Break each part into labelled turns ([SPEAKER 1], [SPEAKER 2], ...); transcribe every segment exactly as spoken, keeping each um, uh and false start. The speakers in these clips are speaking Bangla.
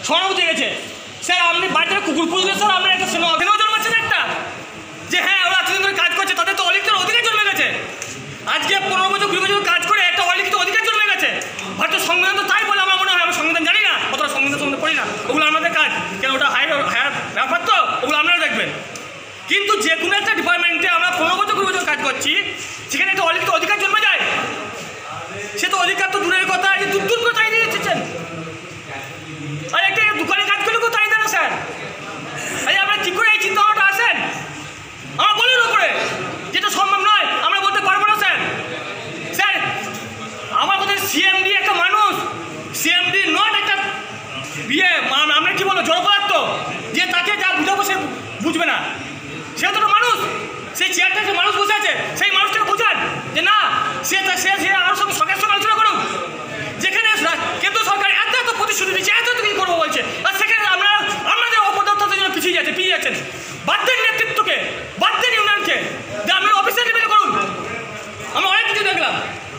[SPEAKER 1] সহানুভূতি গেছে। স্যার আপনি বাড়িতে কুকুর পুষলে স্যার আপনার একটা স্নেহ জন্মাচ্ছেন একটা, যে হ্যাঁ ওরা এতদিন ধরে কাজ করছে, তাদের তো অলিখিত অধিকার জন্মে গেছে। আজকে পনেরো বছর কুড়ি বছর কাজ করে একটা অলিখিত অধিকার জন্মে গেছে। ভারতীয় সংবিধান তো তাই বলে আমার মনে হয়। আমি সংবিধান জানি না, অতটা সংবিধান সম্বন্ধে পড়ি না, ওগুলো আমাদের কাজ, কেন ওটা হায়ার হায়ার ব্যাপার তো, ওগুলো আপনারা দেখবেন। কিন্তু যে কোনো একটা ডিপার্টমেন্টে আমরা পনেরো বছর কুড়ি বছর কাজ করছি, সেখানে একটা অলিখিত অধিকার জন্মে যায়। সে তো অধিকার তো দূরের কথা, যে দূর দূর করে চাই দিয়ে দিচ্ছেন। আর একটা দোকানে কাজ করলে কেউ তাই দেয় না স্যার। এই আপনার কী করে এই চিন্তাভাবনাটা আসেন? আমরা বলুন করে যেটা সম্ভব নয় আমরা বলতে পারবো না স্যার। স্যার আমার কথা সিএমডি একটা মানুষ, সিএমডি নট একটা বিয়ে, আমরা কি বলবো জড়পদার্থ, যে তাকে যা বুঝাবো সে বুঝবে না। সে তো মানুষ, সেই চেয়ারটা যে মানুষ বসে আছে সেই মানুষটাকে বোঝান যে না, সে সে সে আমার সঙ্গে সরকারের সঙ্গে আলোচনা করুন। যেখানে কেন্দ্র সরকার এত এত প্রতিশ্রুতি দিচ্ছে, এত এত কিছু করবো বলছে, আর সেখানে আমরা আপনাদের অপদার্থতার জন্য পিছিয়ে যাচ্ছে পিছিয়ে যাচ্ছেন। বাদ দেন নেতৃত্বকে, বাদ দেন ইউনিয়নকে, যে আপনারা অফিসার লেভেলে করুন। আমরা অনেক কিছু দেখলাম।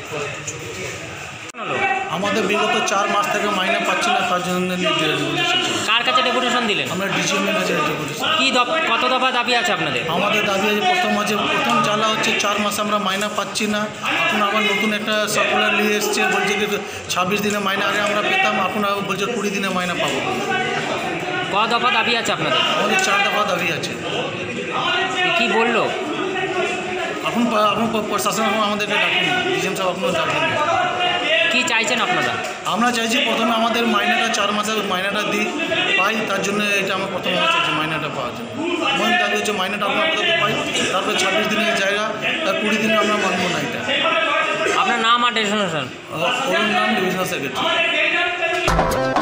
[SPEAKER 2] আমাদের বিগত চার মাস থেকে মাইনে পাচ্ছি না, তার জন্য
[SPEAKER 3] কার কাছে ডেপুটেশন দিলেন?
[SPEAKER 2] আমরা ডিসিএমের কাছে ডেপুটেশন।
[SPEAKER 3] কি কত দফা দাবি আছে আপনাদের?
[SPEAKER 2] আমাদের দাবি আছে প্রথম আছে প্রথম জ্বালা হচ্ছে চার মাস আমরা মাইনা পাচ্ছি না। এখন আবার নতুন একটা সার্কুলার নিয়ে এসছে, বলছে কি ছাব্বিশ দিনে মাইনা আগে আমরা পেতাম, এখন বলছে কুড়ি দিনে মাইনা পাবো।
[SPEAKER 3] ক দফা দাবি আছে আপনাদের?
[SPEAKER 2] আমাদের চার দফা দাবি আছে।
[SPEAKER 3] কি বললো
[SPEAKER 2] এখন এখন প্রশাসন এখন আমাদেরকে ডাকেনি, ডিএম সাহেব এখনও ডাকেনি।
[SPEAKER 3] কি চাইছেন আপনারা?
[SPEAKER 2] আমরা চাইছি প্রথমে আমাদের মাইনাটা চার মাসের মাইনাটা দিই পাই, তার জন্য এটা আমার প্রথম চাইছি মাইনাটা পাওয়ার জন্য। মন দাবি হচ্ছে মাইনাটা আমরা আপাতত পাই, তারপরে ছাব্বিশ দিনের জায়গা তার কুড়ি দিনে আমরা মানব না। এটা
[SPEAKER 3] আপনার নাম আর ডেস্টিনেশন?
[SPEAKER 2] ওর নাম ডিভিশনাল সেক্রেটারি।